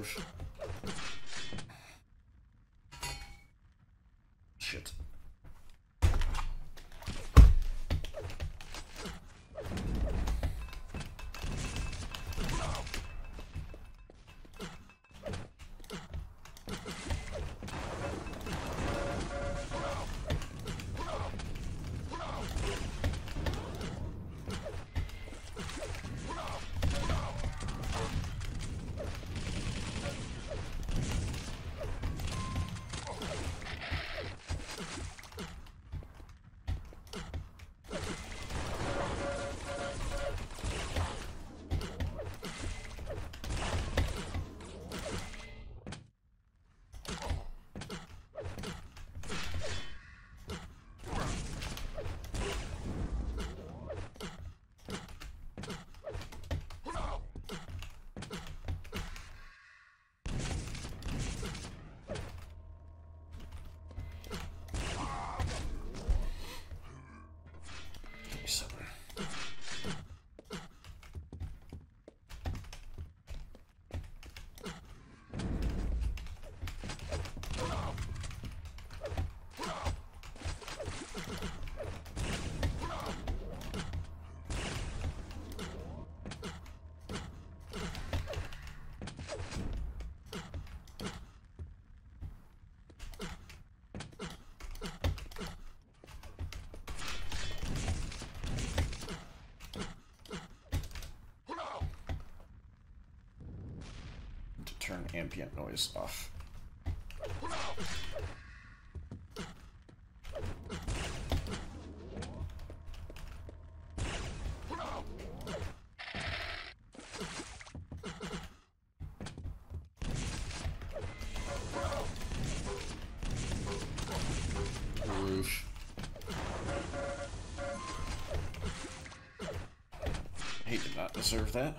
move. Shit. Turn ambient noise off. Roof. He did not deserve that.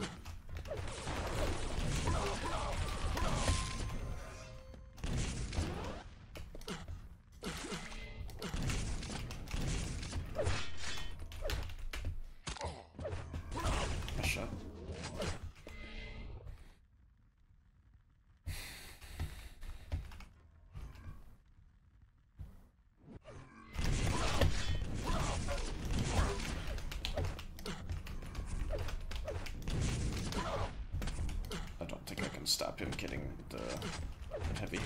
Stop him getting the heavy.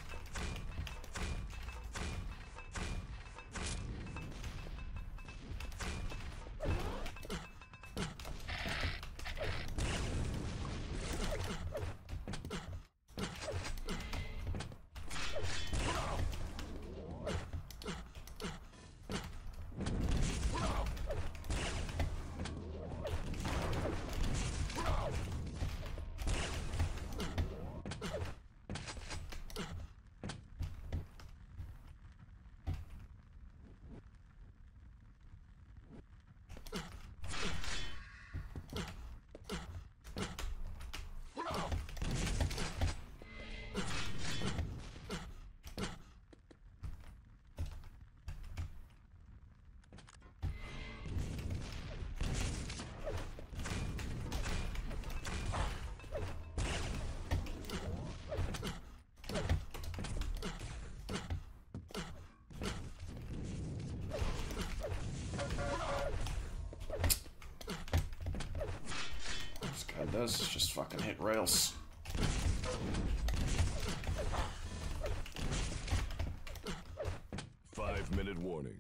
Does just fucking hit rails. 5-minute warning.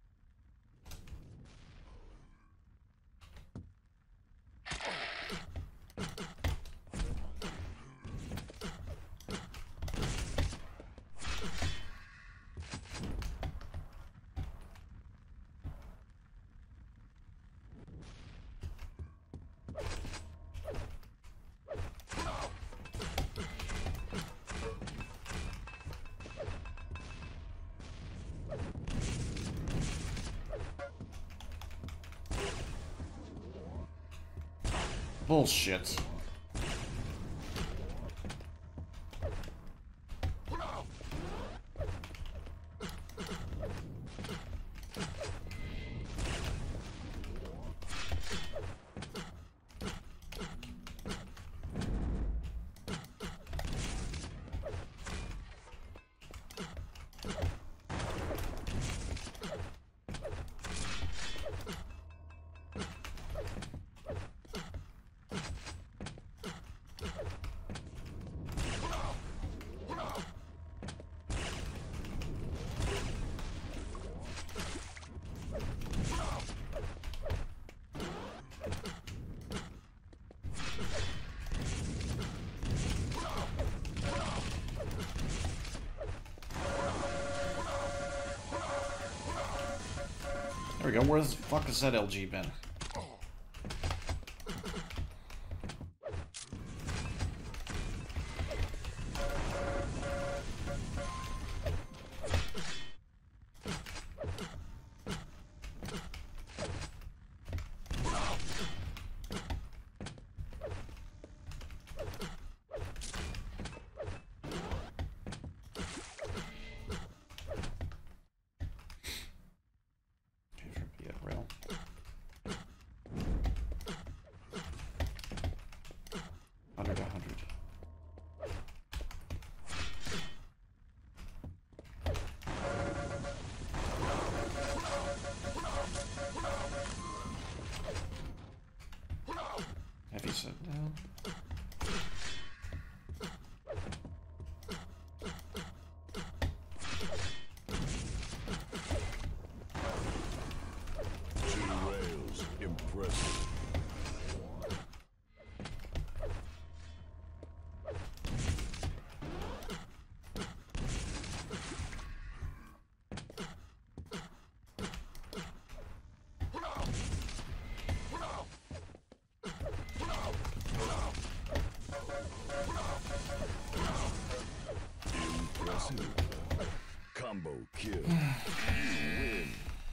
Bullshit. we go. Where the fuck has that LG been? Heavy set down. Two rails, impressive. Combo kill. You win.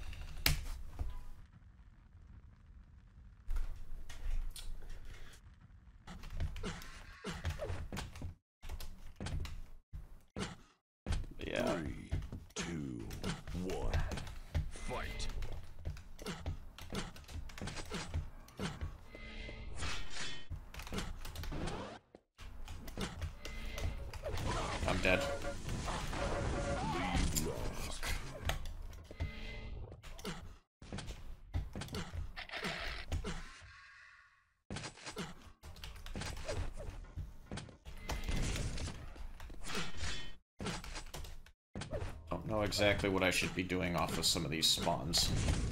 Yeah. 3, 2, 1. Fight. I'm dead. Don't know exactly what I should be doing off of some of these spawns.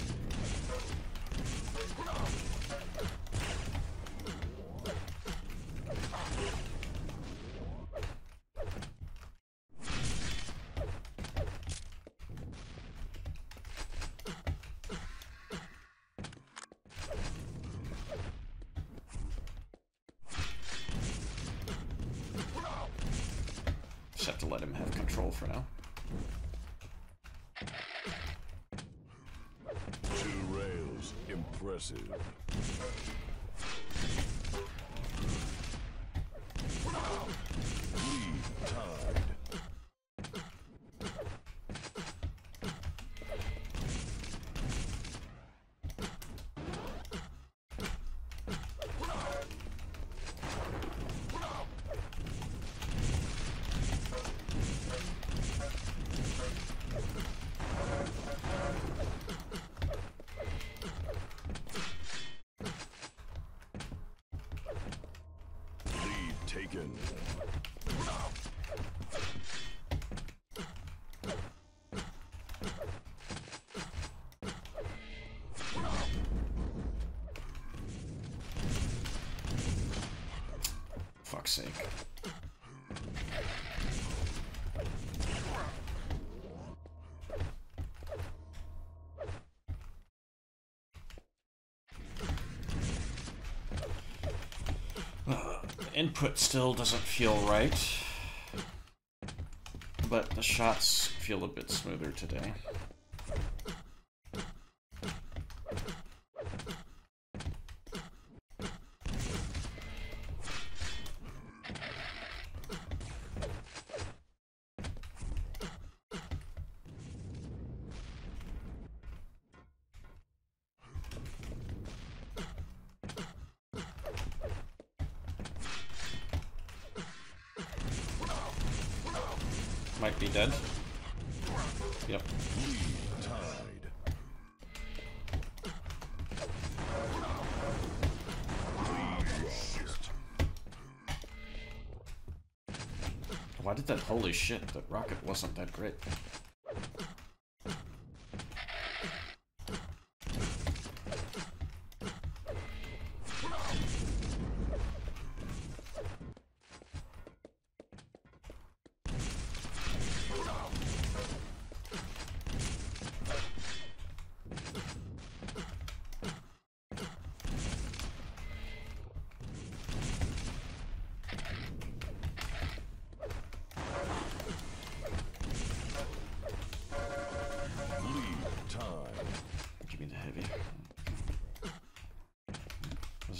Just have to let him have control for now. Two rails, impressive. Lead tied. Taken. Fuck's sake. Input still doesn't feel right, but the shots feel a bit smoother today. Might be dead. Yep. Tied. Why did that? Holy shit, that rocket wasn't that great.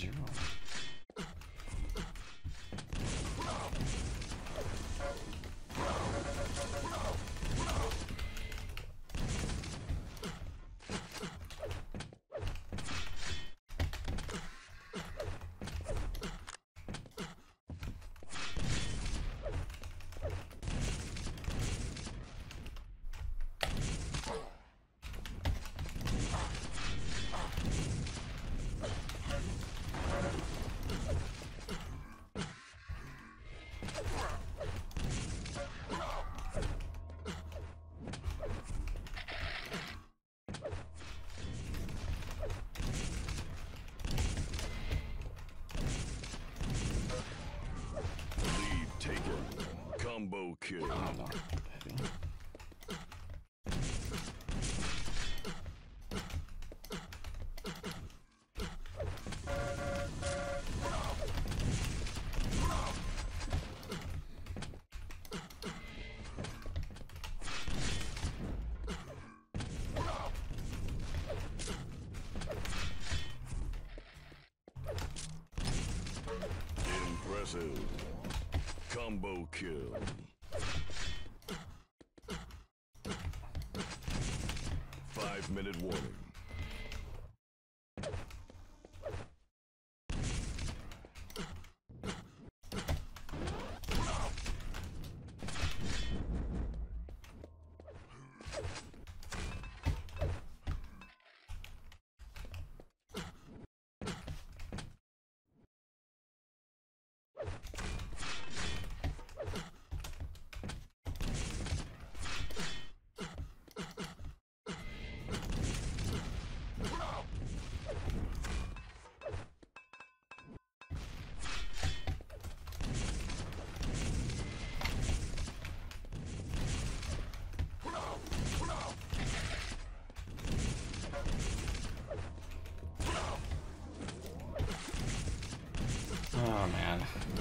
0. Combo kill. Oh, no. Impressive. Combo kill. Five-minute warning. Oh, man.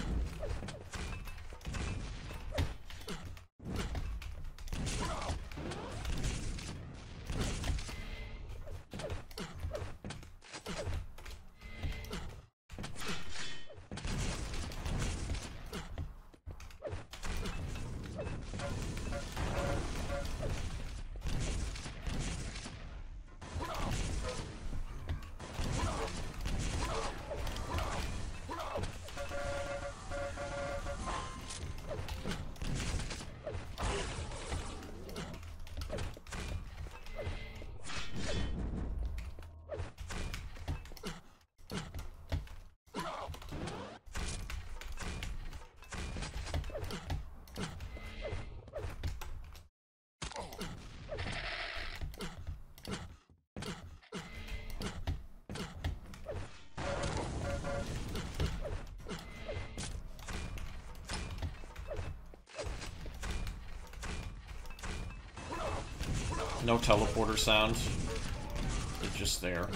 No teleporter sound. It's just there.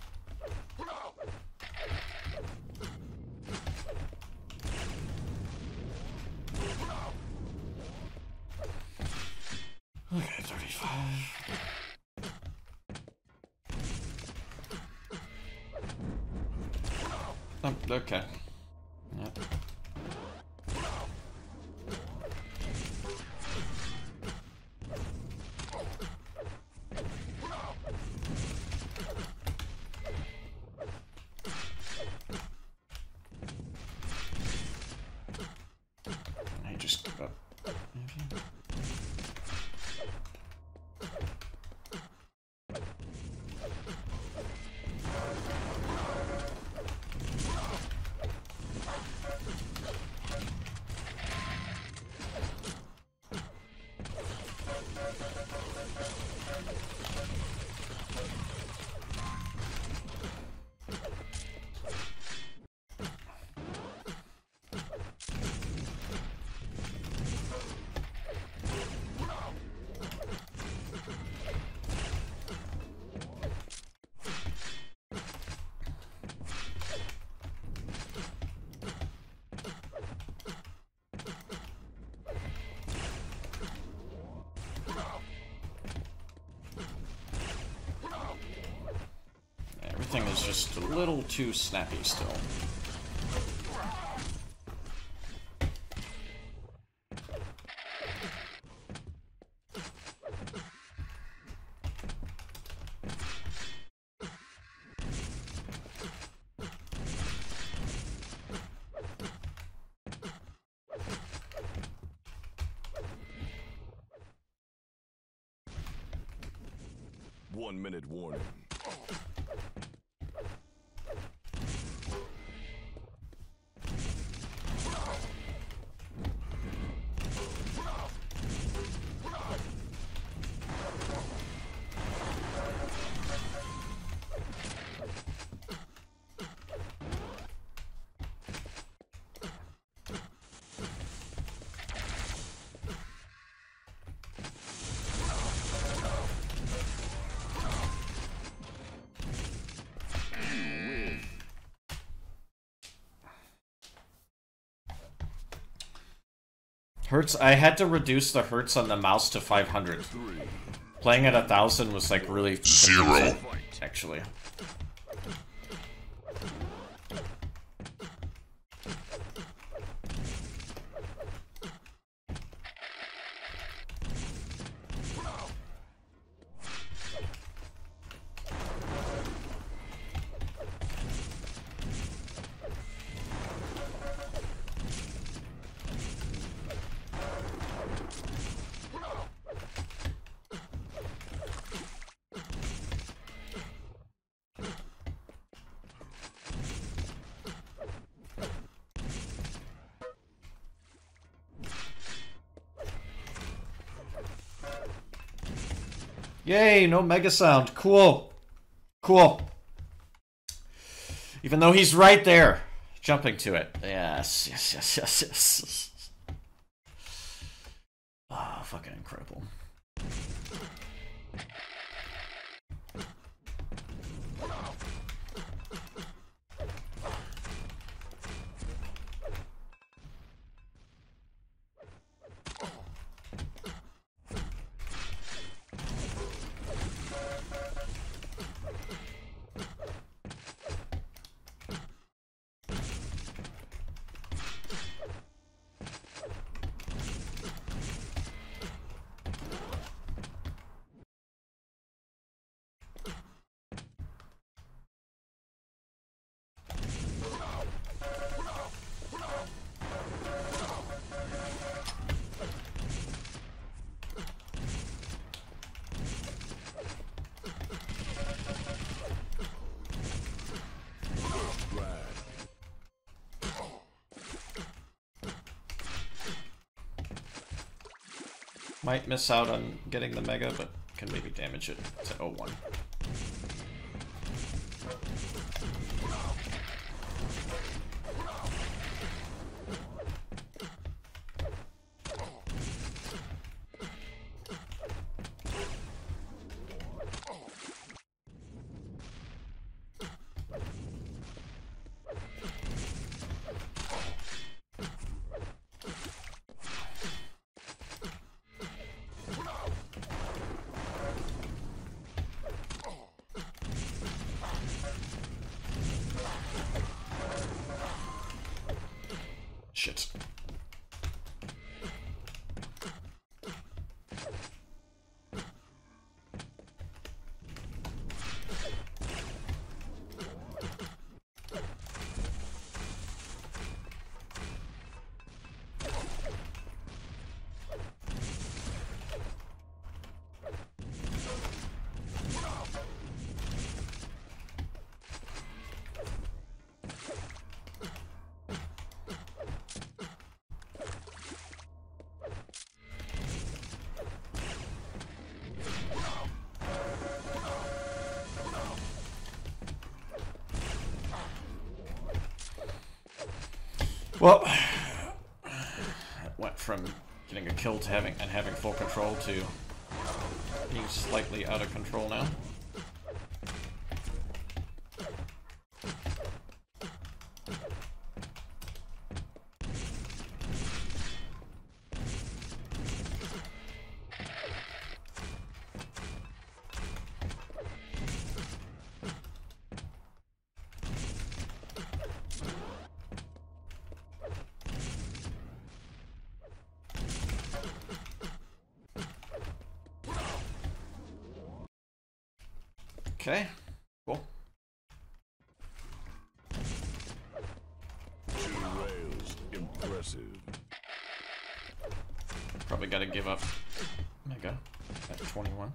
Okay, 35. Oh, okay. Yep. I just give up. Maybe. He's just a little too snappy still. One-minute warning. Hertz, I had to reduce the hertz on the mouse to 500. Playing at 1,000 was like really confusing, actually. Yay, no mega sound. Cool. Cool. Even though he's right there, jumping to it. Yes, yes, yes, yes, yes. Ah, fucking incredible. Might miss out on getting the mega, but can maybe damage it to 0-1. Shit. Well, it went from getting a kill to having full control to being slightly out of control now. Okay, cool. 2 rails. Impressive. Probably gotta give up Mega at 21.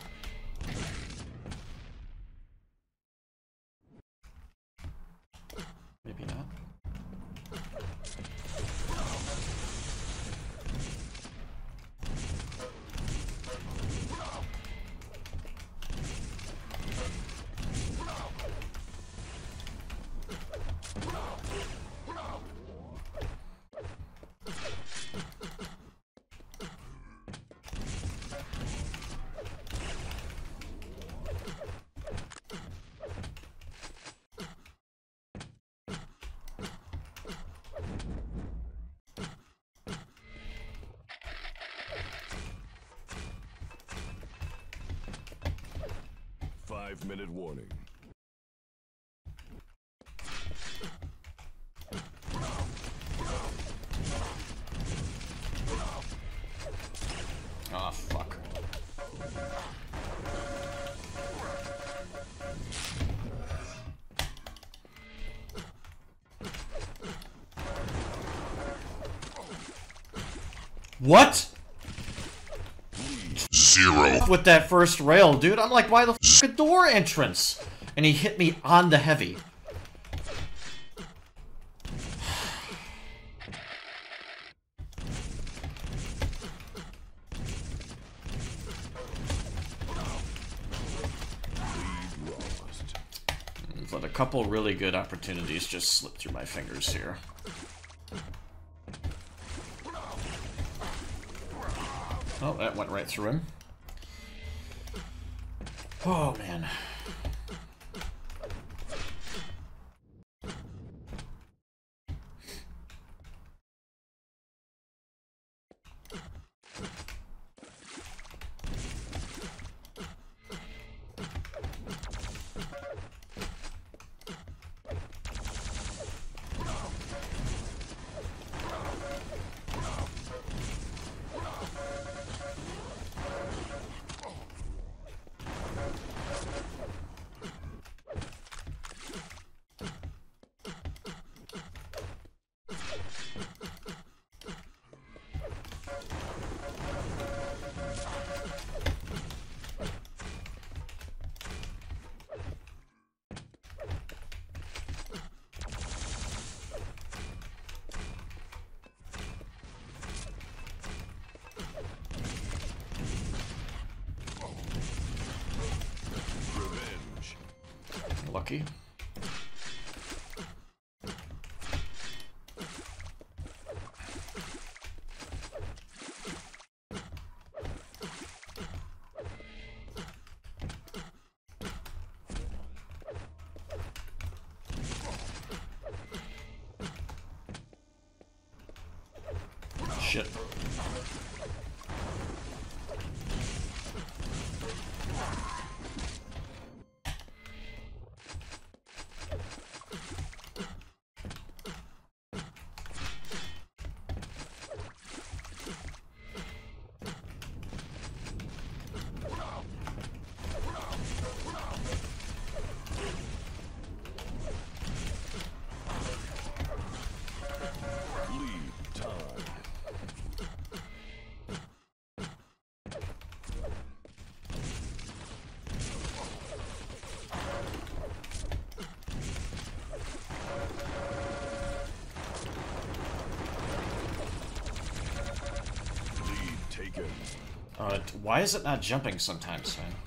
Maybe not. Five-minute warning. Ah, fuck. What? 0. With that first rail, dude. I'm like, why the fuck a door entrance? And he hit me on the heavy. Let a couple really good opportunities just slip through my fingers here. Oh, that went right through him. Oh, man. Lucky. Shit. Why is it not jumping sometimes, man?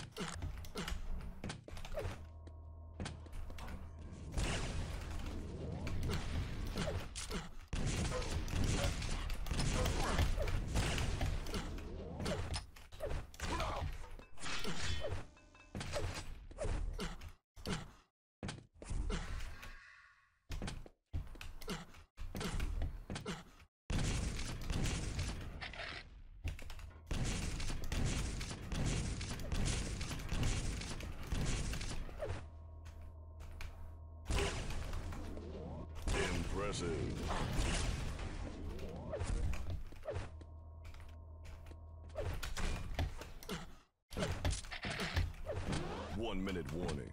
Impressive. 10-minute warning.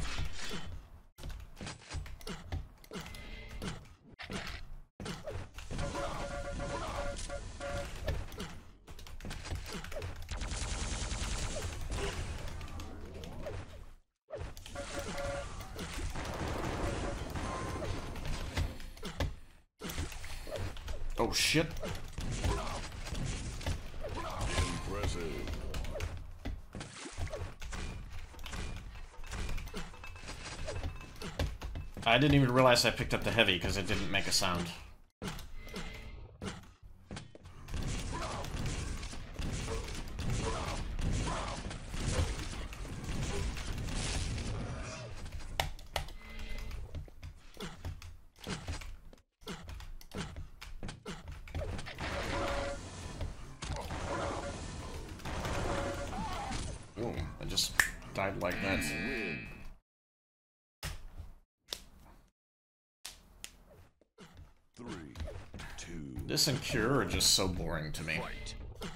Oh shit. Impressive. I didn't even realize I picked up the heavy because it didn't make a sound. Boom, I just died like that. This and Cure are just so boring to me. Fight.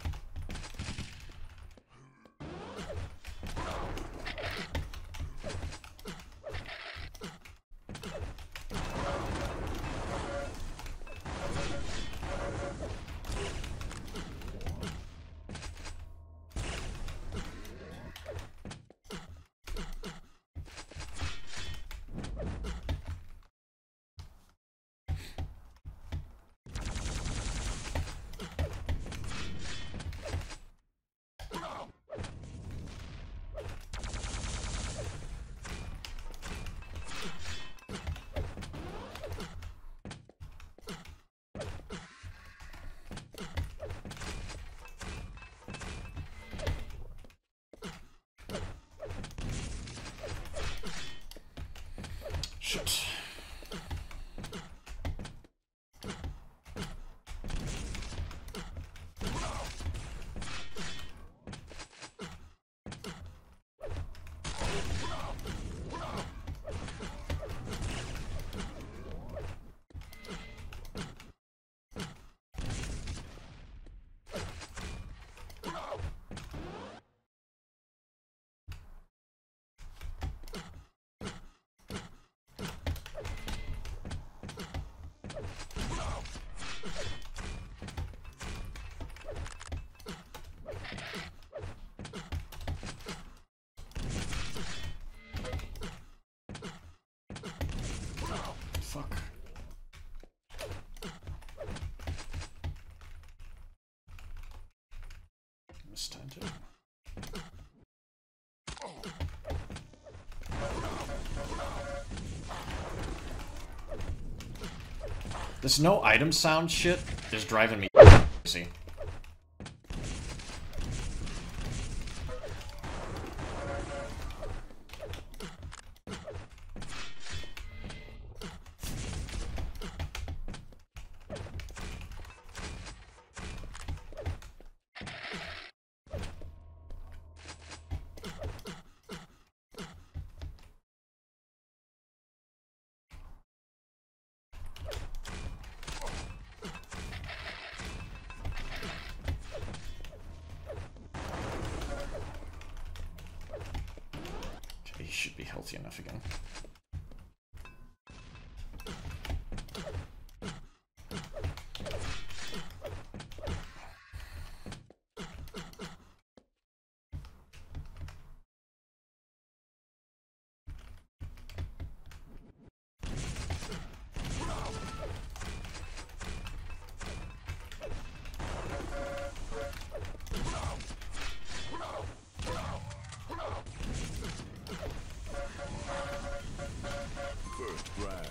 Shit. Fuck. Mistake it. This no item sound shit is driving me crazy. He should be healthy enough again. First frag.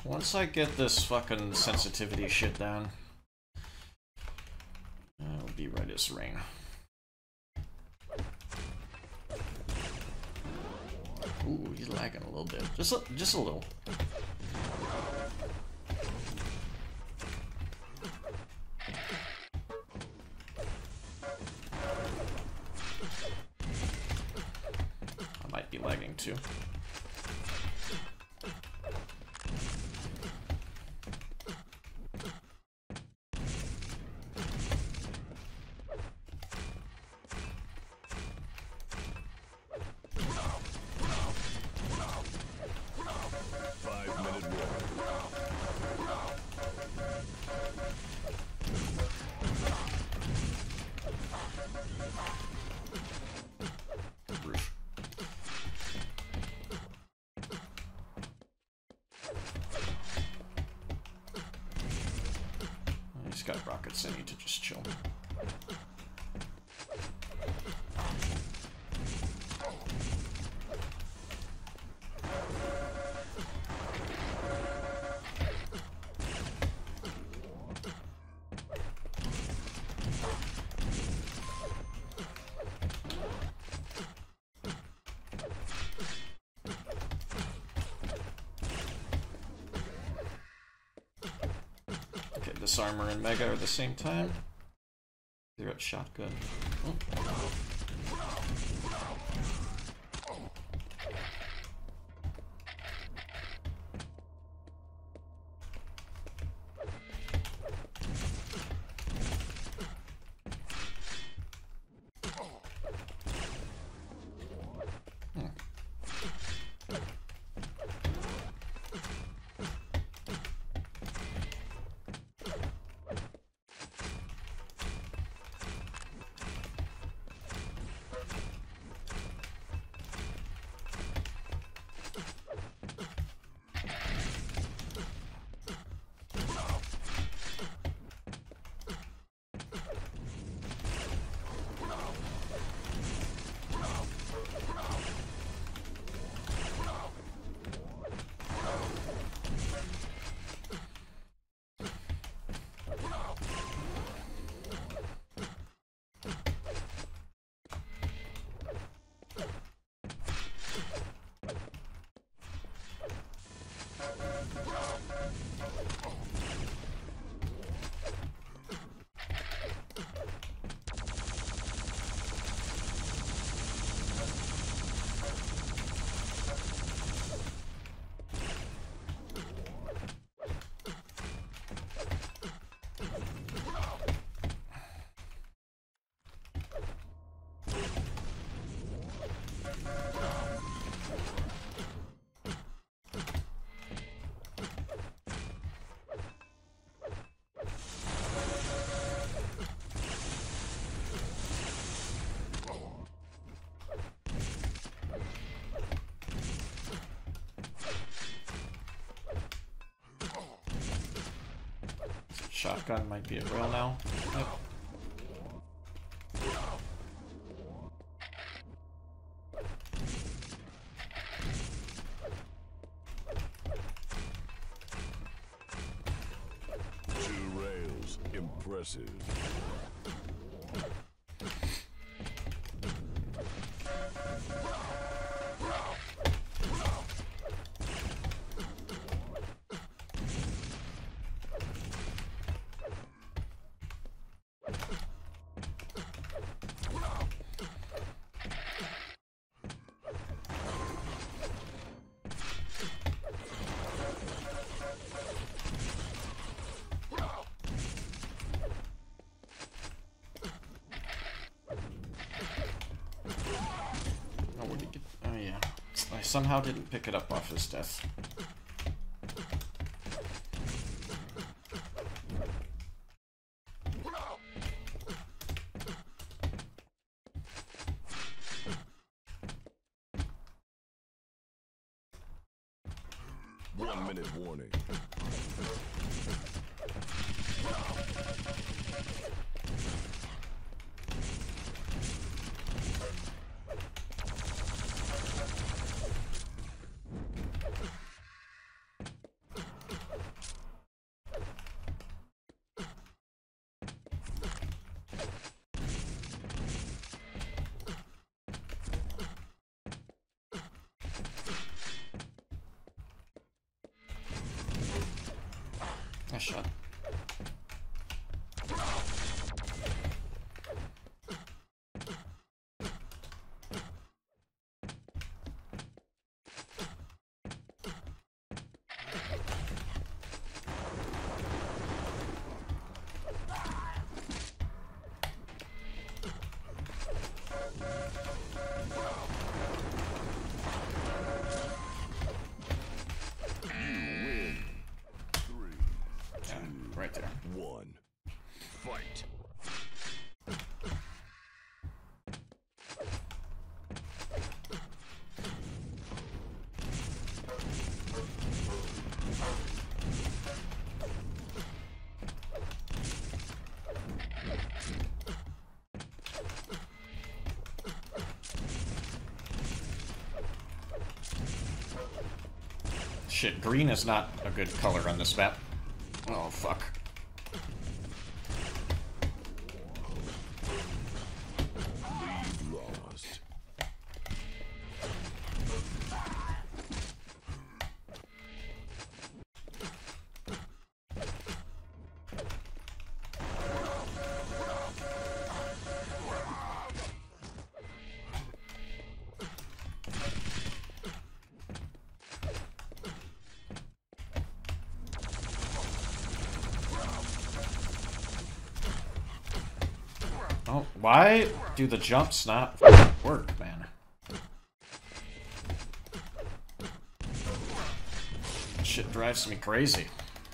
Once I get this fucking sensitivity shit down, it'll be right as rain. Ooh, he's lagging a little bit. Just a little. I might be lagging too. Got rockets, I need to just chill. This armor and Mega are the same time. They're at shotgun. Oh. Shotgun might be at rail now. Yep. Two rails, impressive. Somehow didn't pick it up off his death. One minute warning. Nice shot. Right there. One. Fight. Shit, green is not a good color on this map. Oh, fuck. Lead lost. Oh, why do the jumps not work, man? Shit drives me crazy.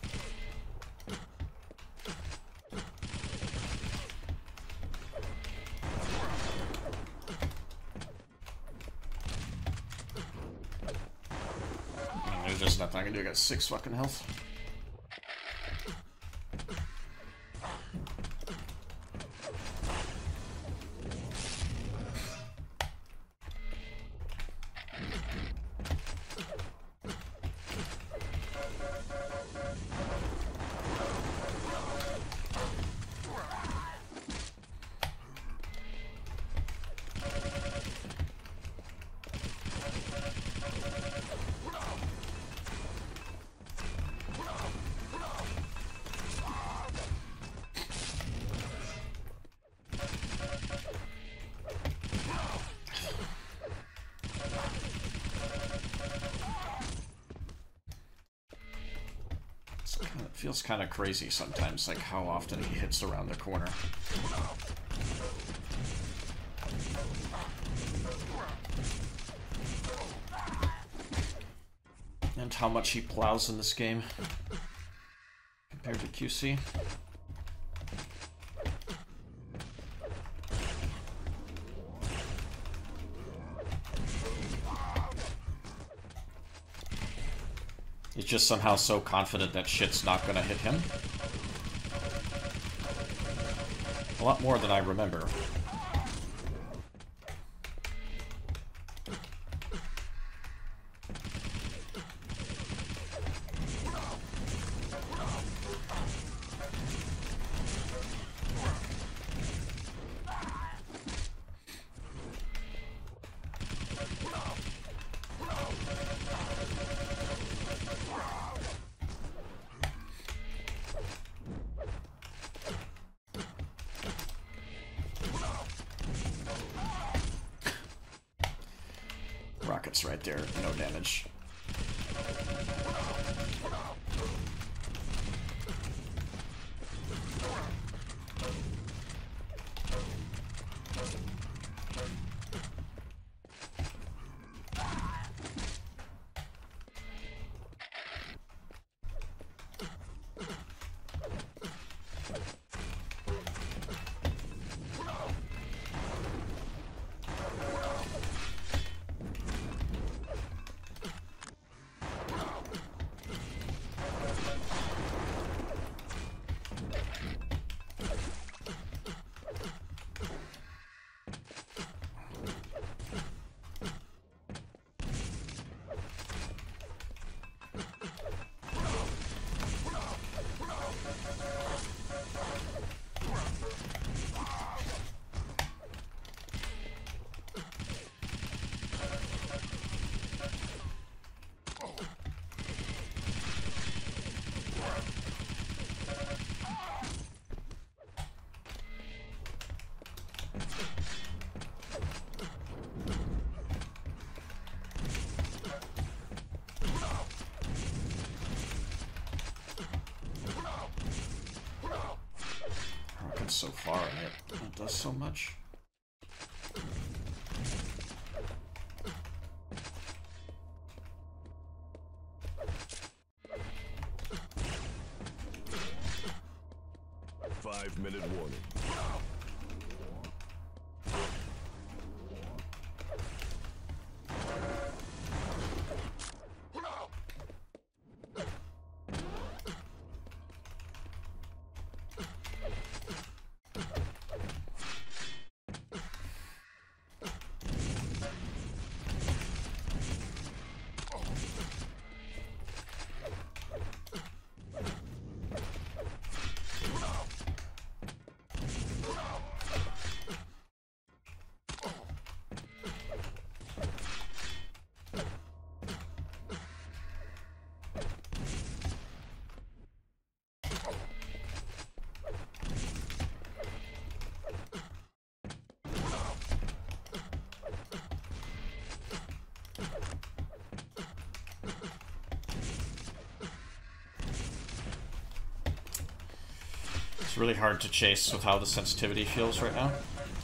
There's just nothing I can do. I got 6 fucking health. It feels kind of crazy sometimes, like how often he hits around the corner. And how much he plows in this game compared to QC. He's just somehow so confident that shit's not gonna hit him. A lot more than I remember. Rockets right there, no damage. so far, and it does so much. Five-minute warning. It's really hard to chase with how the sensitivity feels right now.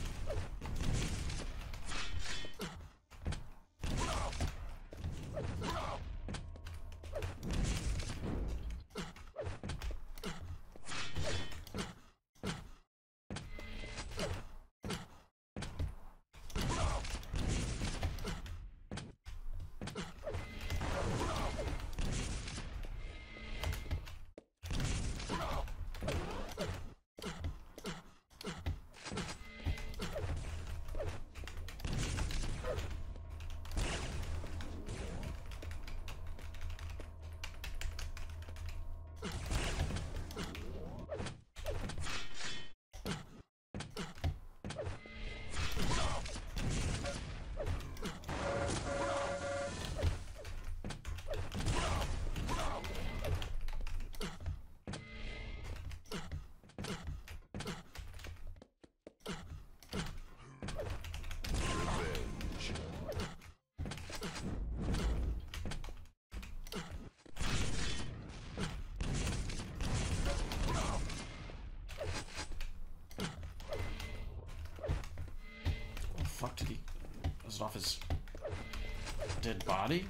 Fuck, did he... Was it off his dead body?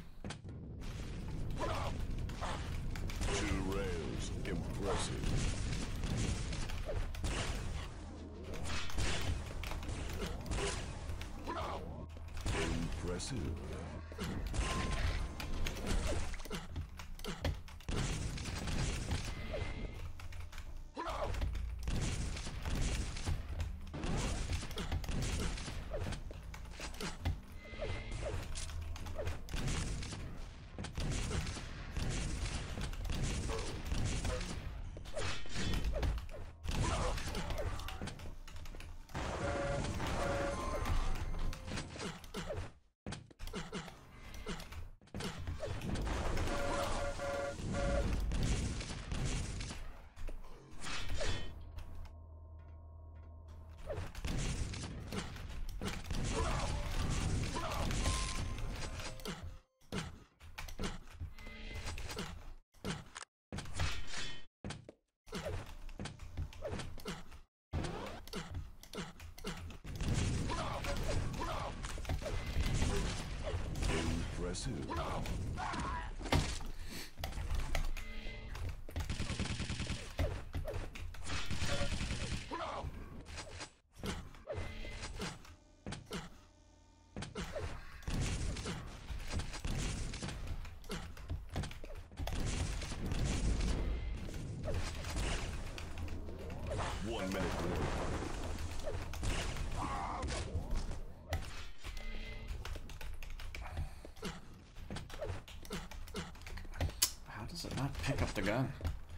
2 rails. Impressive. Impressive. Impressive. One minute more. Does it not pick up the gun?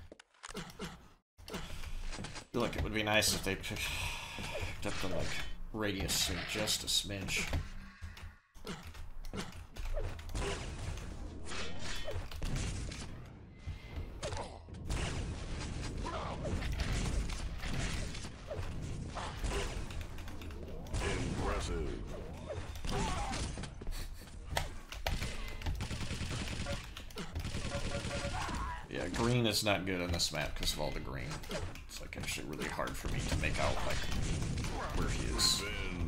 I feel like it would be nice if they picked up the like radius just a smidge. Impressive. Yeah, Yeah, green is not good on this map because of all the green. It's like actually really hard for me to make out like where he is.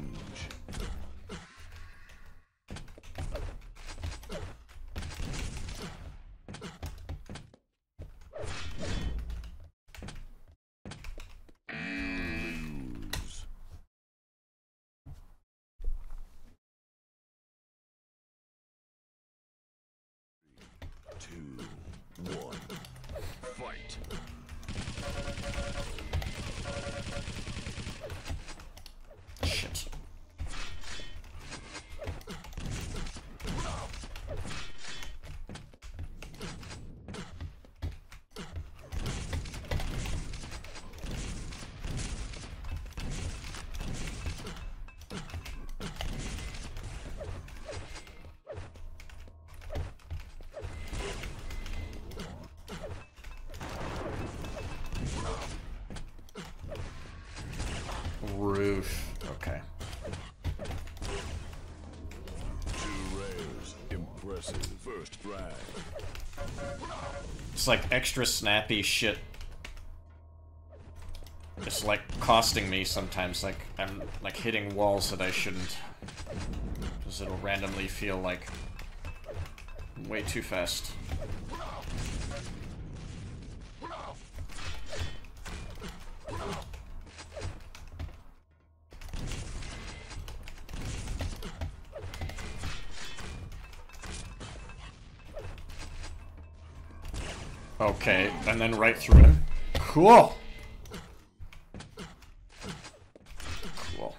Shit. Roof. Okay. 2 rails. Impressive. First frag. It's like extra snappy shit. It's like costing me sometimes. Like I'm like hitting walls that I shouldn't, because it'll randomly feel like way too fast. Okay, and then right through him. Cool! Cool.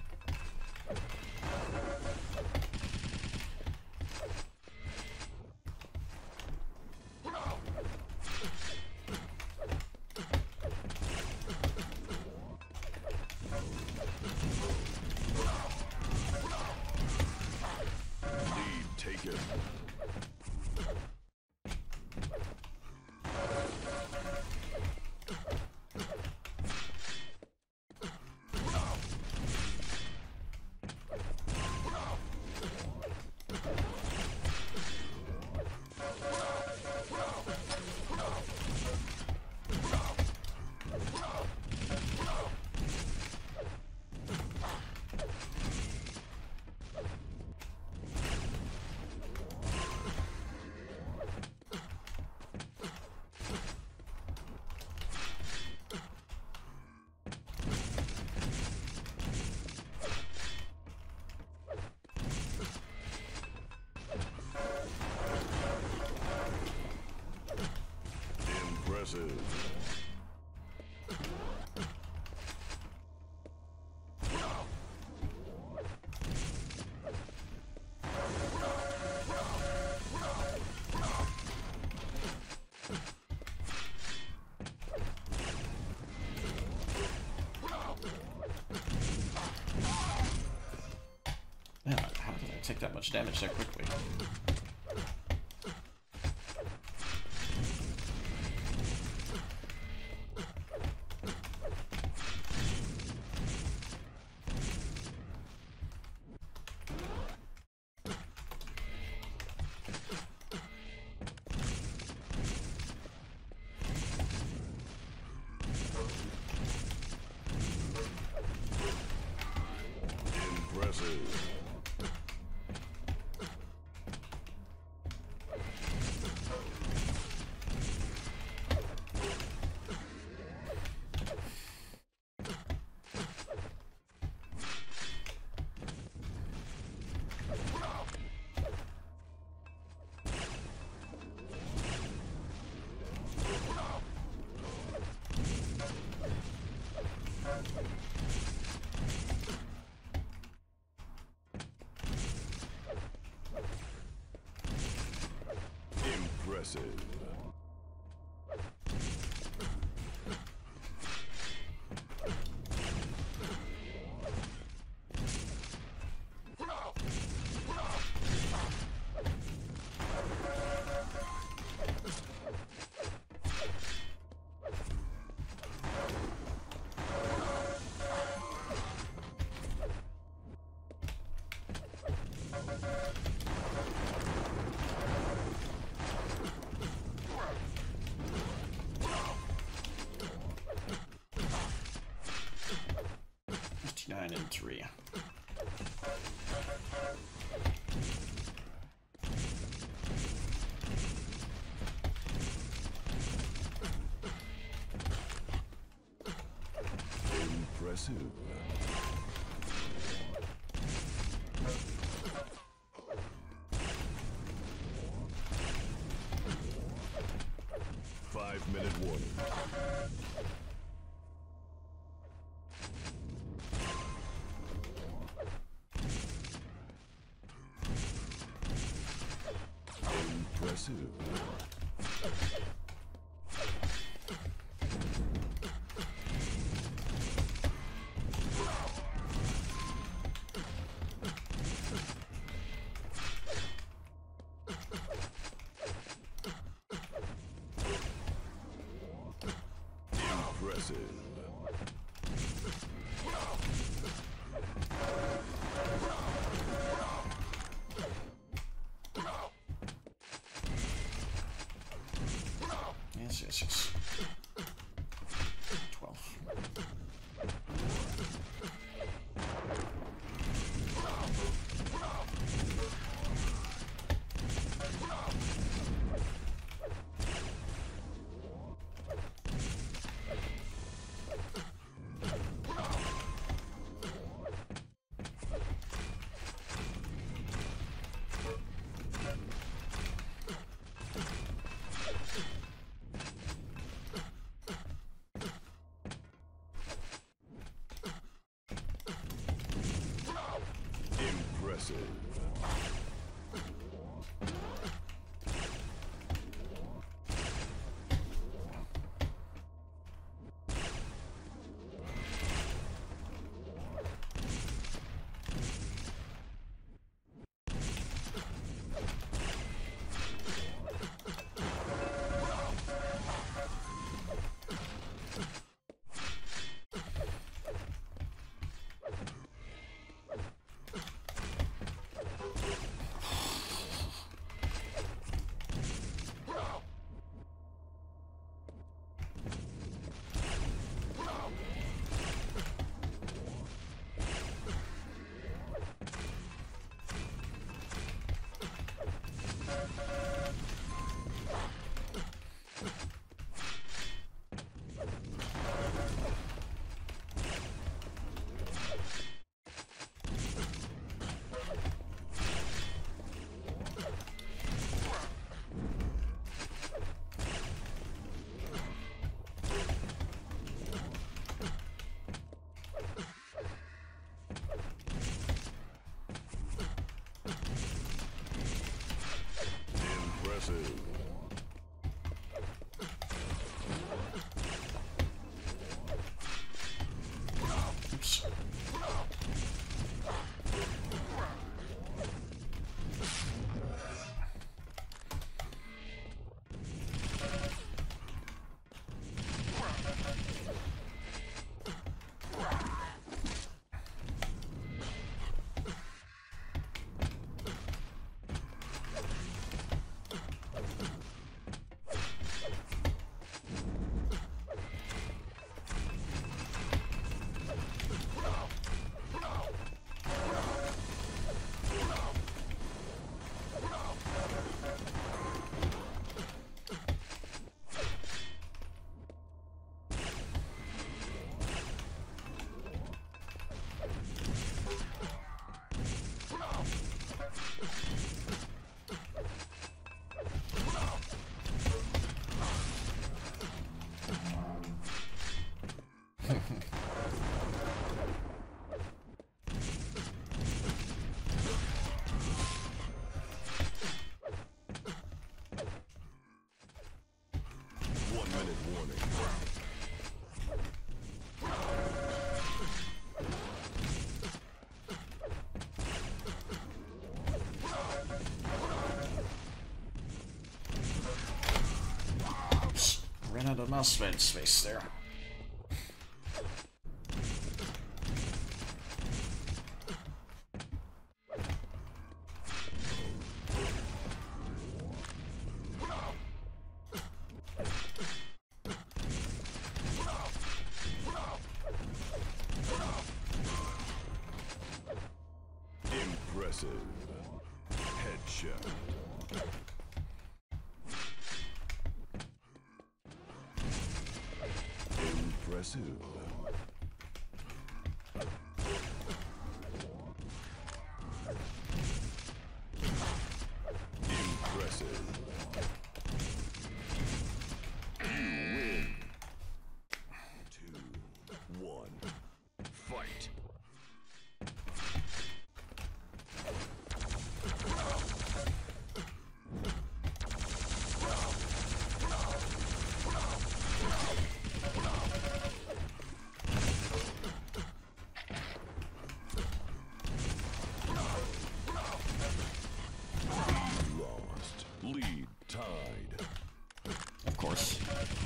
Lead taken. Impressive. Man, how did I take that much damage that quickly? Impressive. Impressive. 3. Impressive. Five-minute warning. Impressive. Impressive. Yes, yes, yes. 12. Impressive. Impressive. Oops. Ran out of mouse pad space there. Gotcha. Impressive. Impressive. You win. 2, 1. Fight. Lead tied. Of course.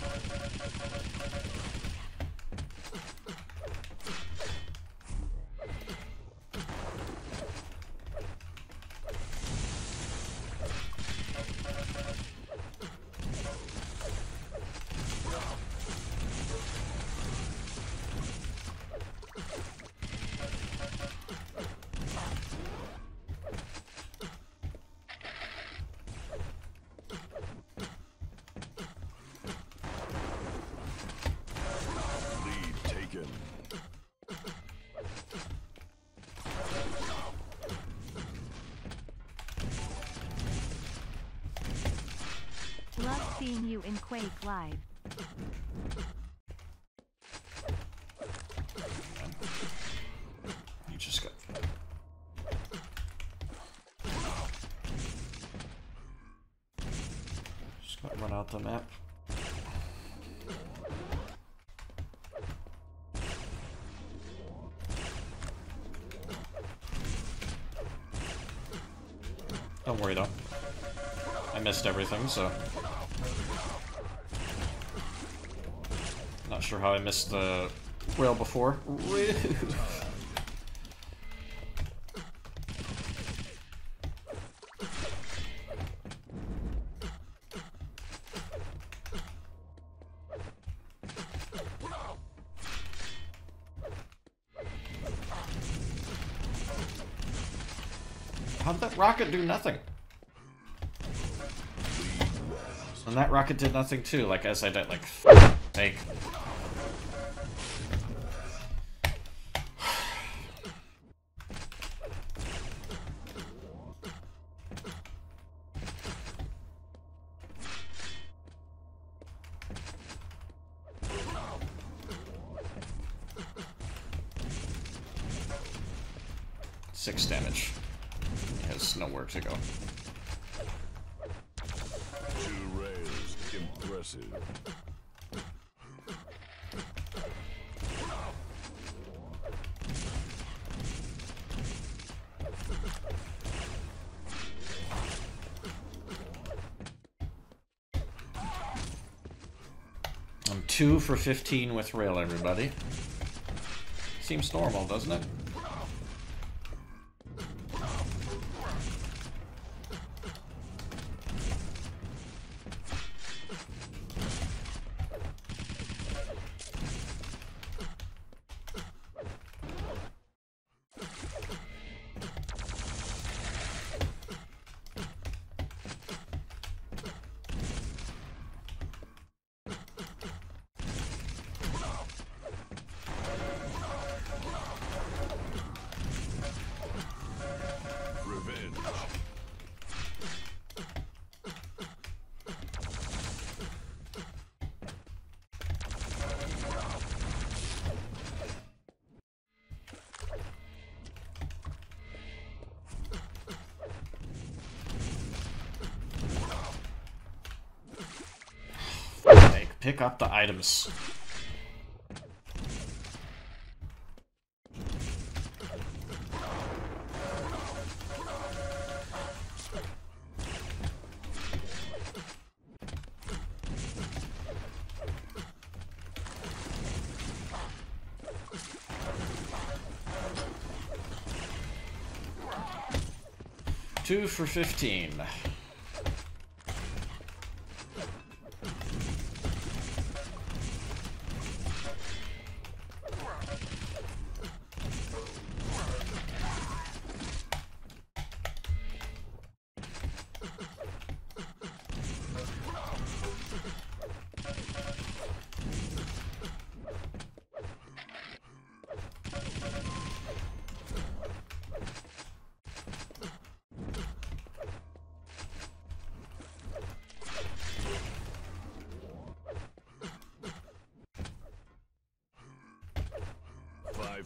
Love seeing you in Quake Live. You just got... Just got run out the map. Don't worry though. I missed everything, so... Not sure how I missed the rail before. How did that rocket do nothing? And that rocket did nothing too, like as I did, like, fake. Six damage. He has nowhere to go. 2 rails. Impressive. I'm 2 for 15 with rail, everybody. Seems normal, doesn't it? Pick up the items. Two for 15.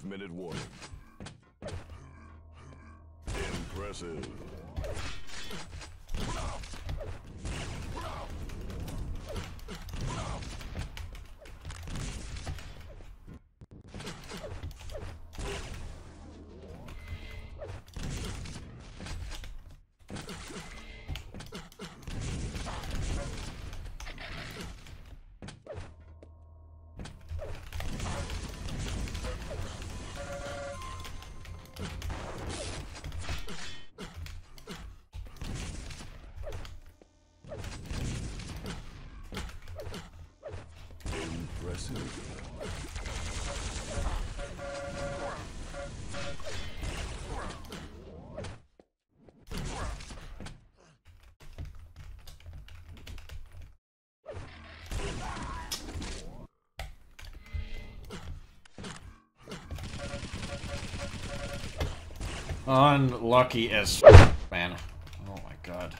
5-minute warning. Impressive. Unlucky as man. Oh my god.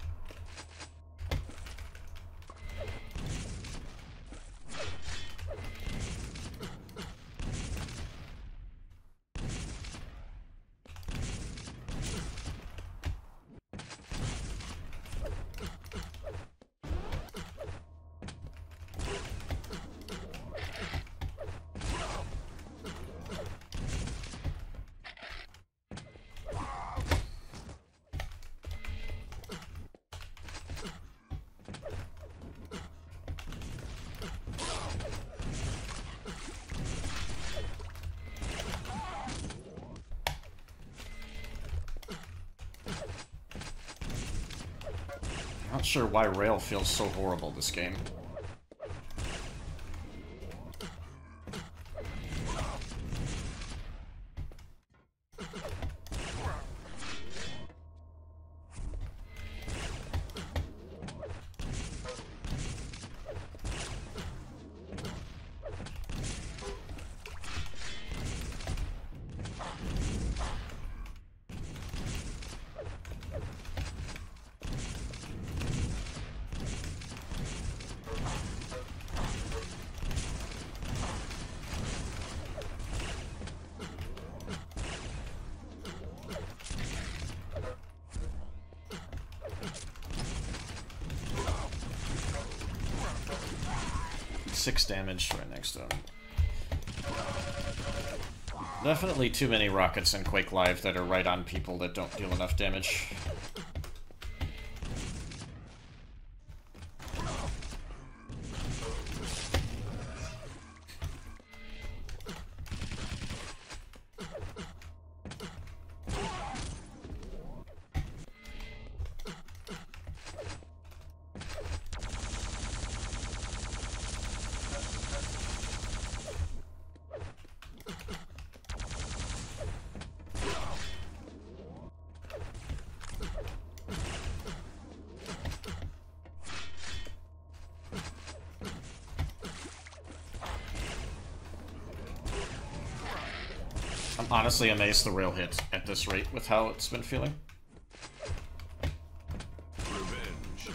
Not sure why rail feels so horrible this game. Six damage right next to him. Definitely too many rockets in Quake Live that are right on people that don't deal enough damage. I'm honestly amazed the rail hit at this rate with how it's been feeling. Revenge.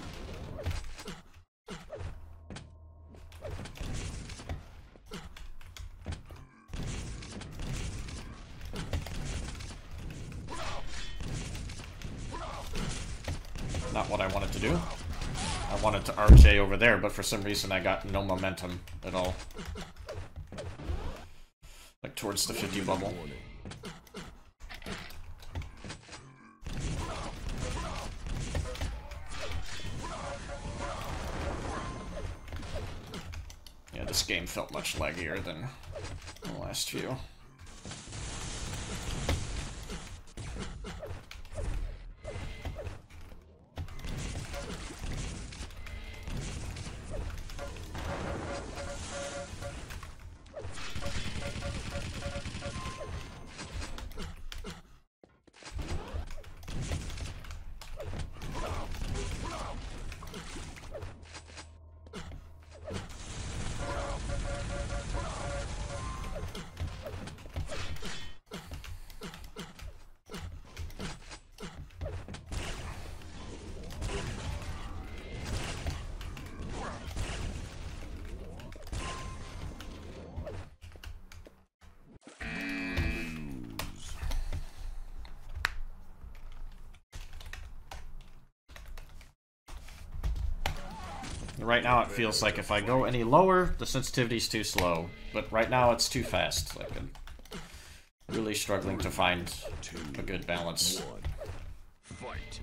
Not what I wanted to do. I wanted to RJ over there, but for some reason I got no momentum at all. Like towards the 50 bubble. Yeah, this game felt much laggier than the last few. Right now it feels like if I go any lower, the sensitivity's too slow. But right now it's too fast. Like I'm really struggling to find a good balance. Fight.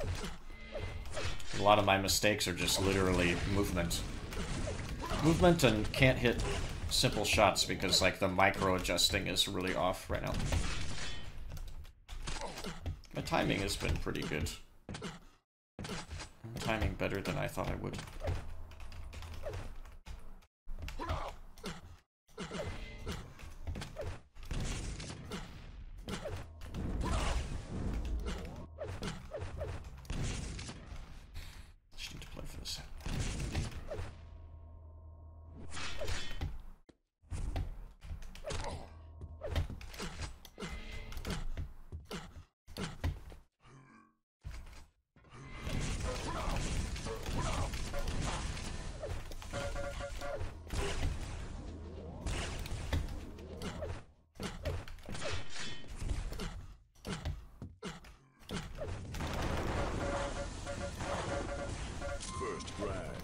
A lot of my mistakes are just literally movement. Movement and can't hit simple shots because like the micro adjusting is really off right now. My timing has been pretty good. Timing better than I thought I would. Just need to play for this. First frag.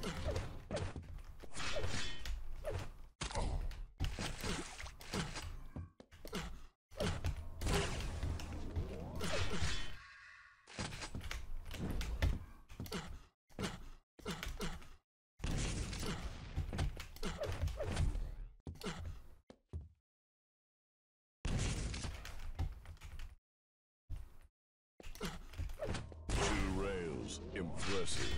Two rails. Impressive.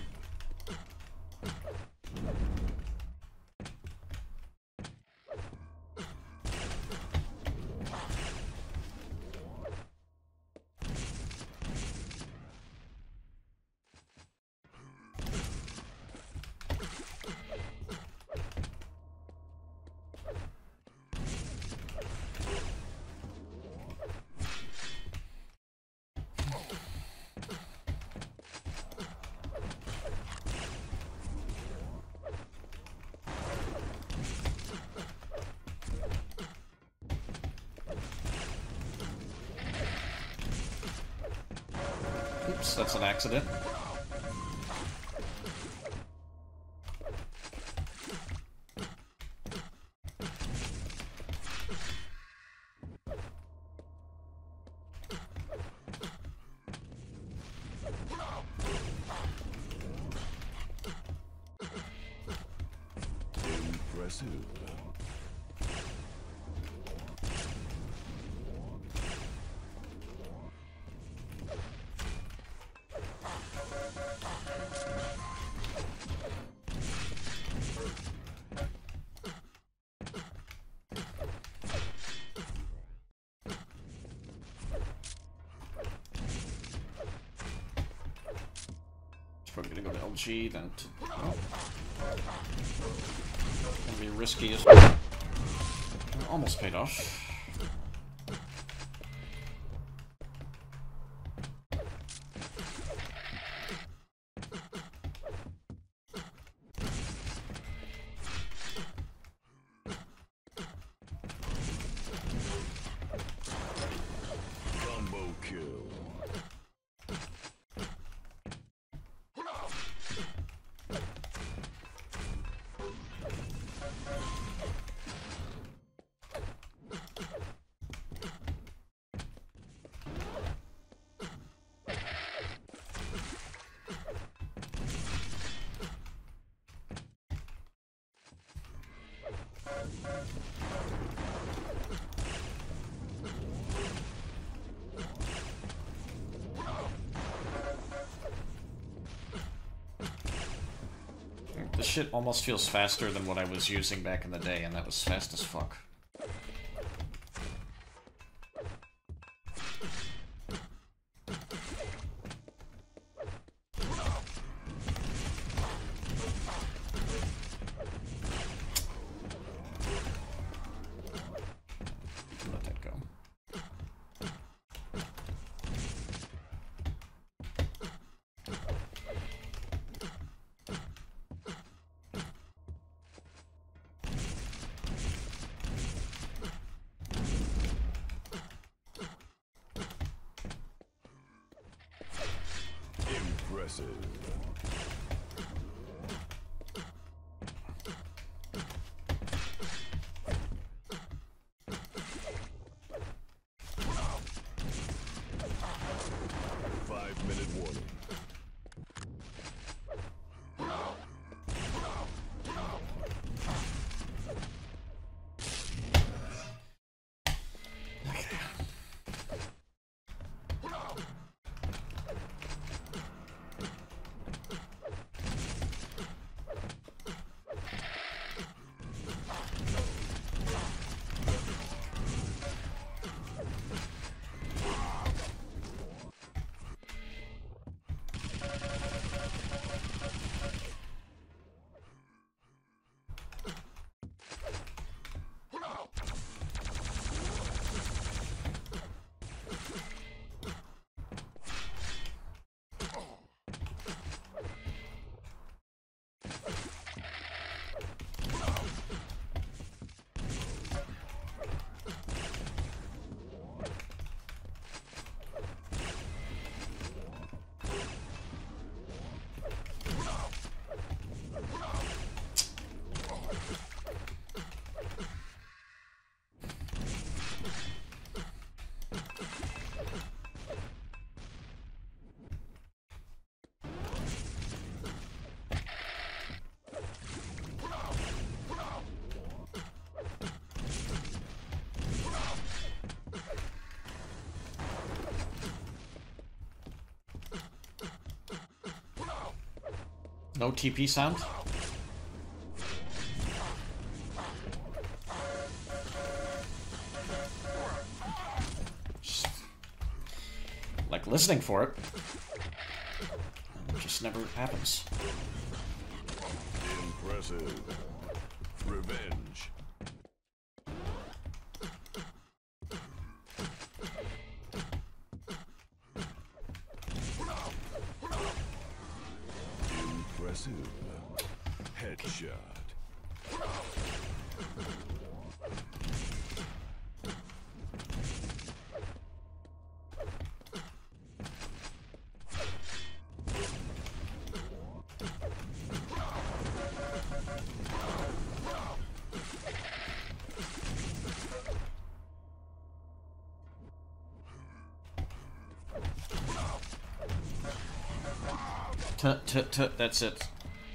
Oops, that's an accident. Impressive. Probably gonna go to LG, then to... Oh. Gonna be risky as well. Almost paid off. Combo kill. This shit almost feels faster than what I was using back in the day, and that was fast as fuck. Let that go. Impressive. no TP sound. Just, like listening for it. It just never happens. Impressive. Revenge. Impressive. Headshot. That's it.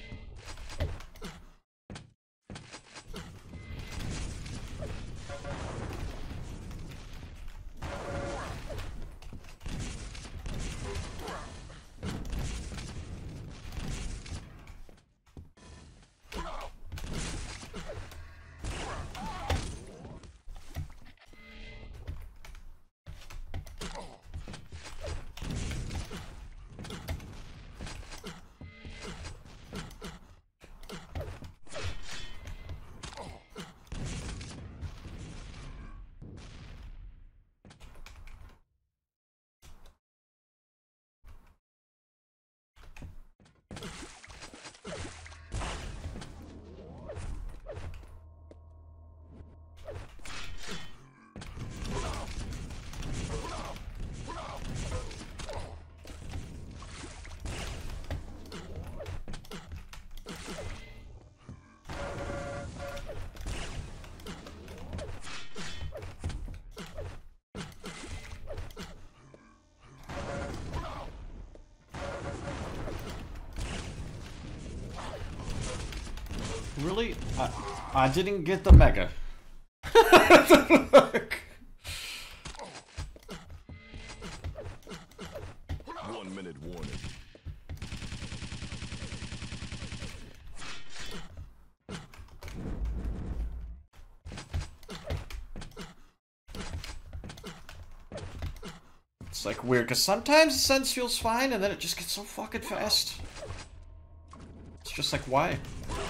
Really? I didn't get the mega. 1 minute warning. It's like weird, because sometimes the sense feels fine and then it just gets so fucking fast. It's just like, why?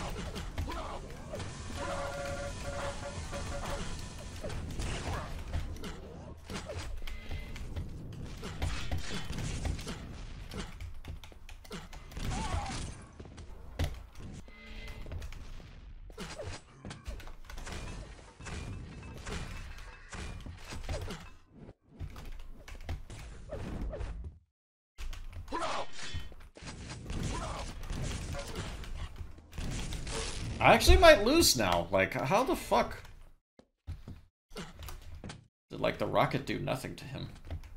I actually might lose now. Like, how the fuck? Did, like, the rocket do nothing to him?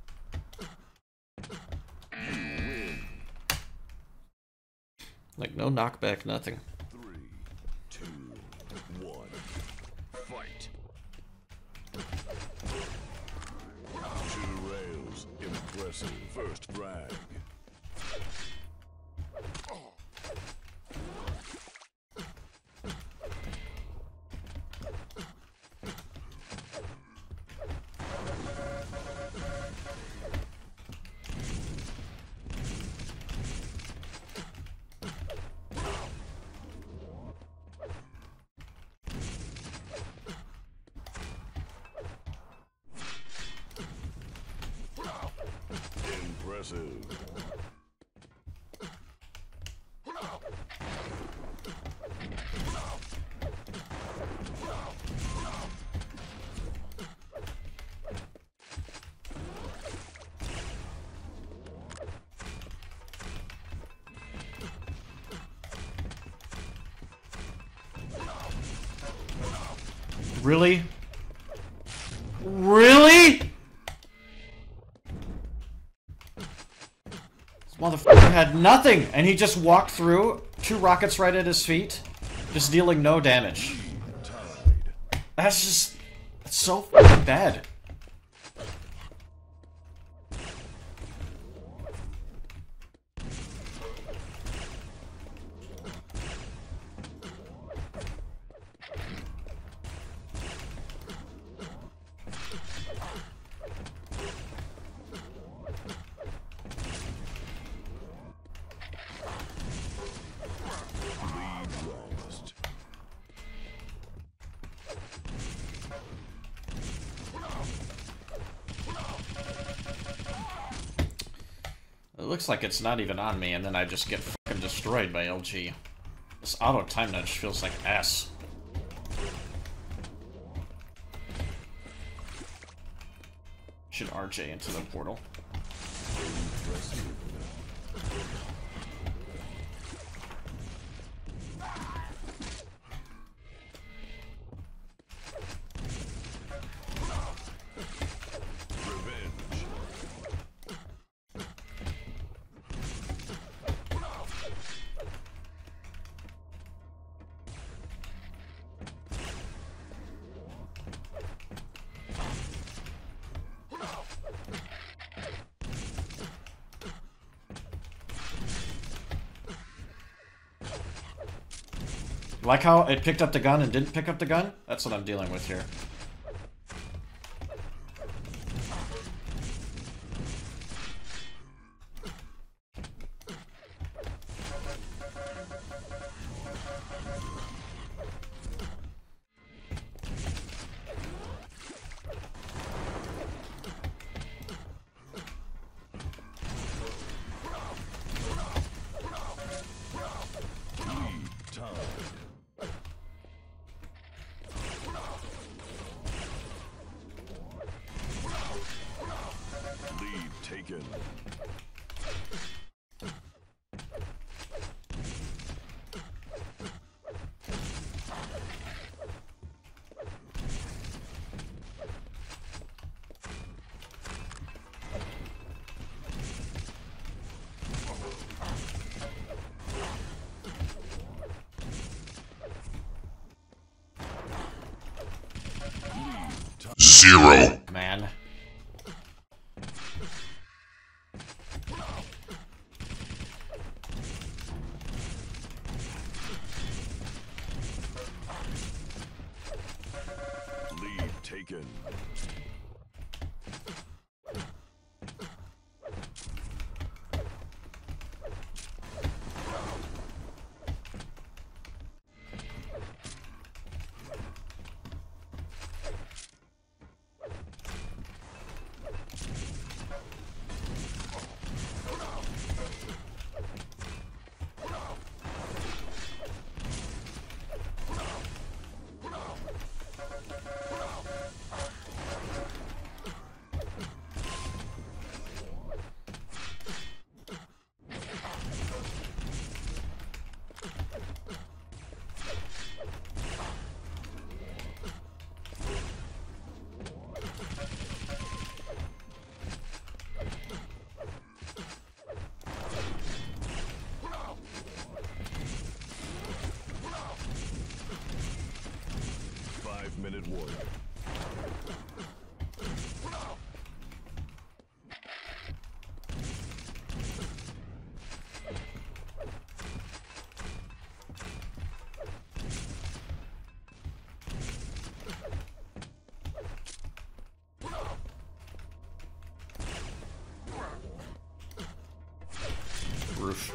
Like, no knockback, nothing. 3, 2, 1. Fight. 2 rails. Impressive. First frag. Impressive. Really? Really? This motherfucker had nothing, and he just walked through, 2 rockets right at his feet, just dealing no damage. That's just... It's so fucking bad. looks like it's not even on me, and then I just get fucking destroyed by LG. This auto time nudge feels like ass. Should RJ into the portal. Like how it picked up the gun and didn't pick up the gun? That's what I'm dealing with here. Taken. 0. Man. Lead taken. Minute warning. Roof.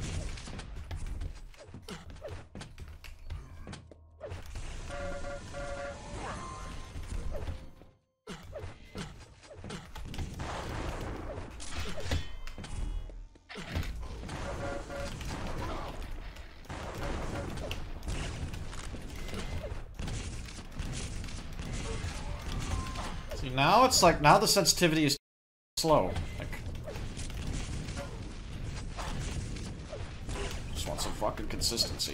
See, now it's like, now the sensitivity is slow. Like, just want some fucking consistency.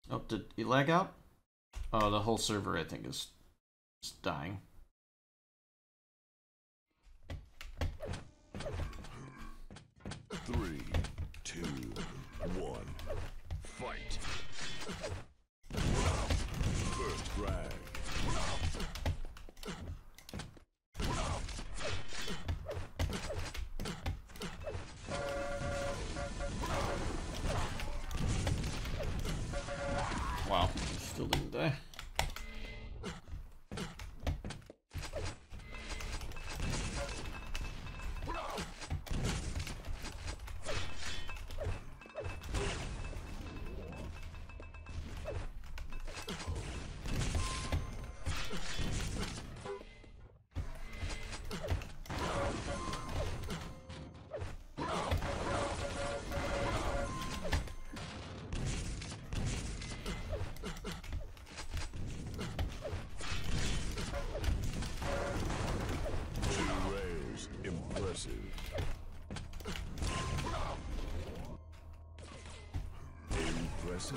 Oh, did he lag out? Oh, the whole server, I think, is dying. Three, two, one, fight. First frag. Wow, still didn't die. Impressive.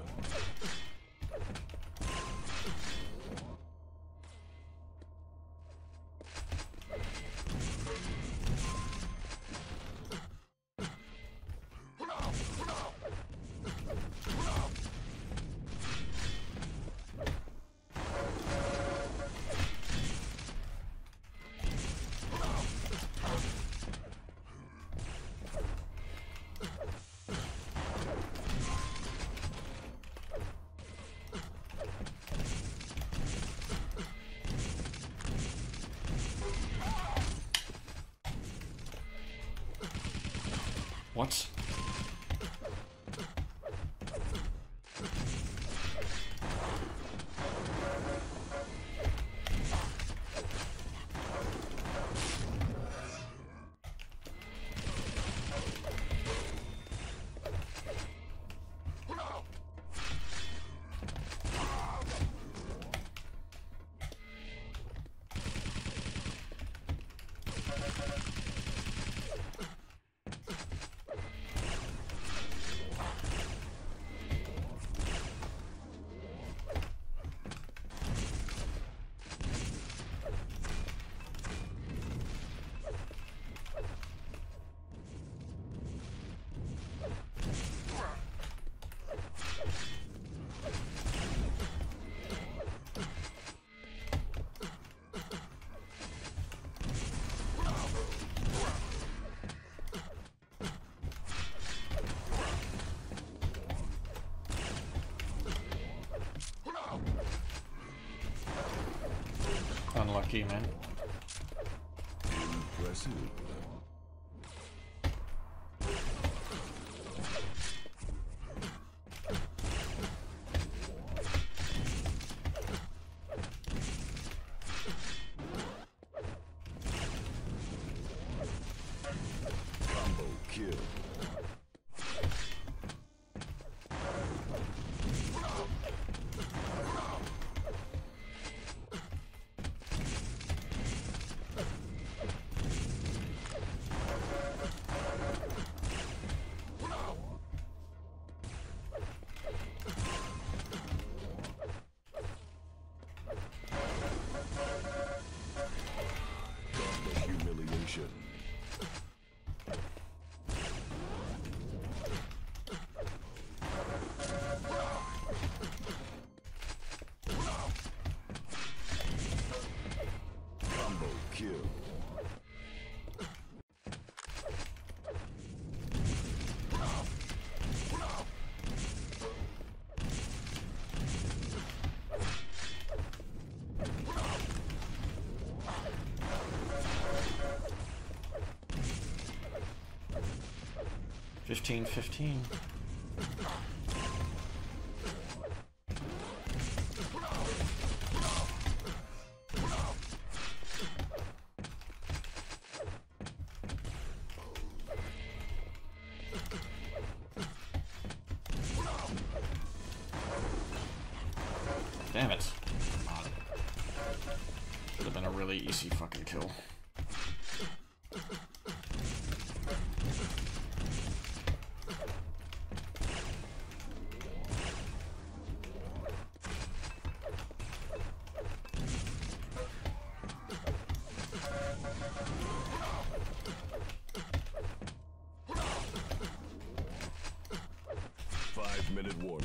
What? Unlucky, man. Impressive. Combo kill. Humiliation. Combo kill. Fifteen. Damn it. Should have been a really easy fucking kill. 5-minute warning.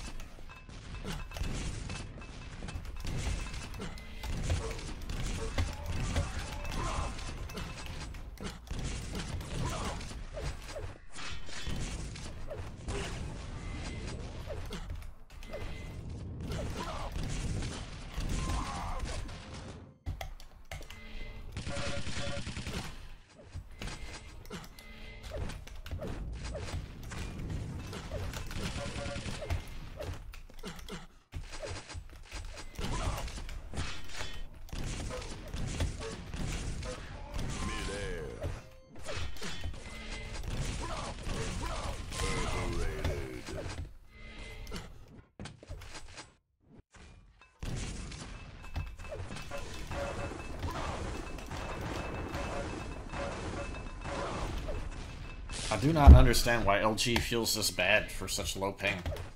I do not understand why LG feels this bad for such low ping.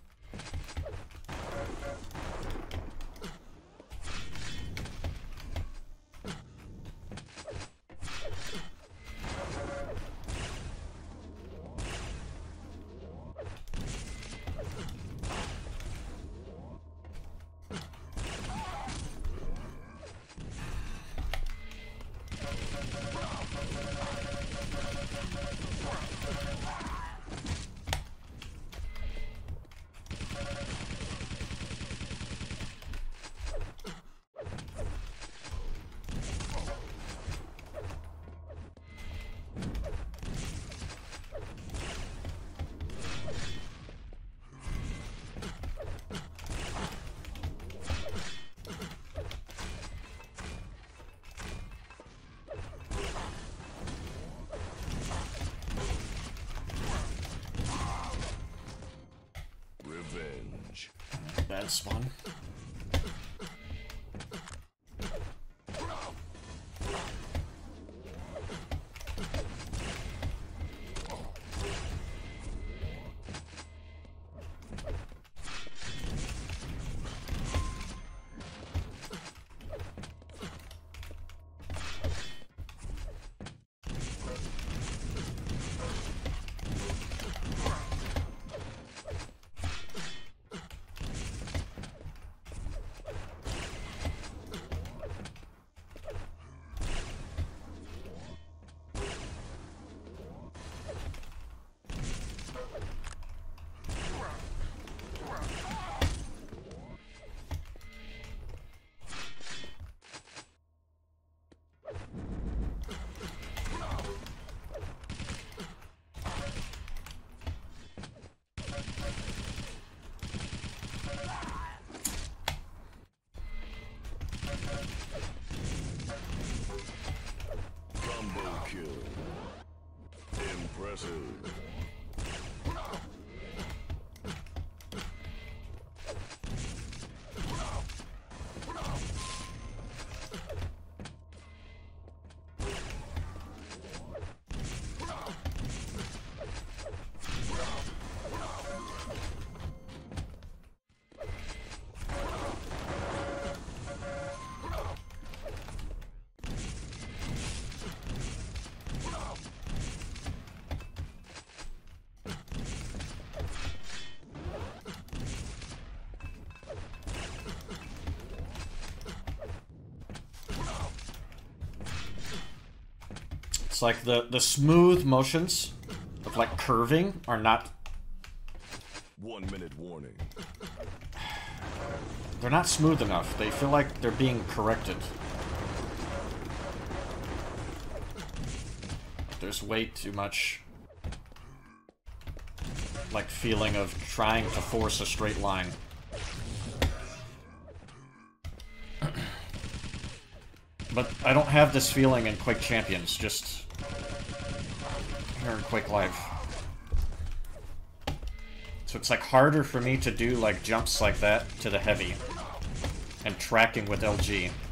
Revenge. Bad spawn. Impressive. It's like the smooth motions of like curving are not... 1 minute warning. They're not smooth enough. They feel like they're being corrected. There's way too much like feeling of trying to force a straight line. But I don't have this feeling in Quake Champions, just here in Quake Live. So it's like harder for me to do like jumps like that to the heavy and tracking with LG.